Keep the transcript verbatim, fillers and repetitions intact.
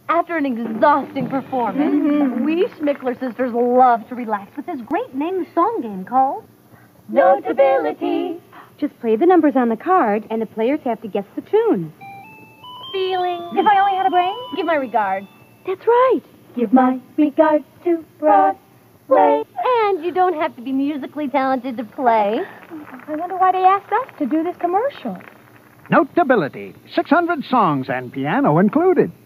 After an exhausting performance, mm-hmm. we Schmickler sisters love to relax with this great named song game called Noteability. Just play the numbers on the card, and the players have to guess the tune. Feeling. If I only had a brain? Give my regards. That's right. Give my regards to Broadway. And you don't have to be musically talented to play. I wonder why they asked us to do this commercial. Noteability. six hundred songs and piano included.